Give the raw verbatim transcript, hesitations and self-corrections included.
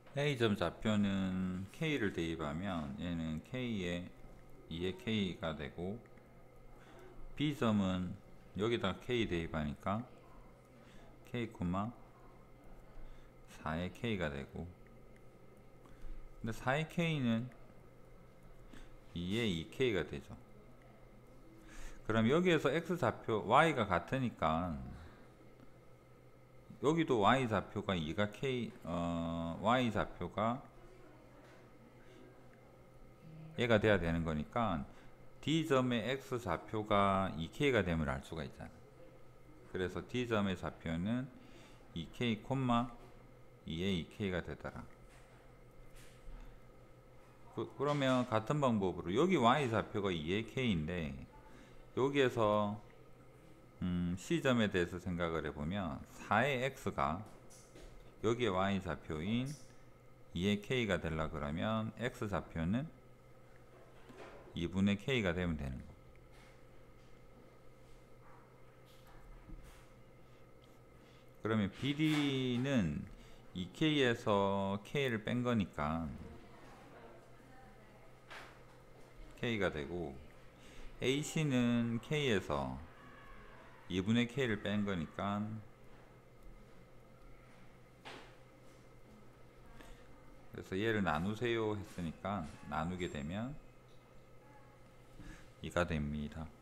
A점 좌표는 K를 대입하면 얘는 K에 이의 K가 되고, B점은 여기다 K 대입하니까 K, 사의 K가 되고, 근데 사의 K는 이의 이 K가 되죠. 그럼 여기에서 X좌표 Y가 같으니까 여기도 Y좌표가 이가 K, 어, Y좌표가 얘가 돼야 되는 거니까 D점의 X좌표가 이 K가 됨을 알 수가 있잖아. 그래서 D점의 좌표는 이 K, 이의 이 K가 되더라. 그, 그러면 같은 방법으로 여기 Y좌표가 이의 K인데 여기에서 음, C점에 대해서 생각을 해보면 사의 X가 여기에 Y좌표인 이의 K가 되려 그러면 X좌표는 이분의 K가 되면 되는 거. 그러면 비디는 이 K에서 K를 뺀 거니까 K가 되고, 에이씨는 K에서 이분의 K를 뺀 거니까 그래서 얘를 나누세요 했으니까 나누게 되면 이가 됩니다.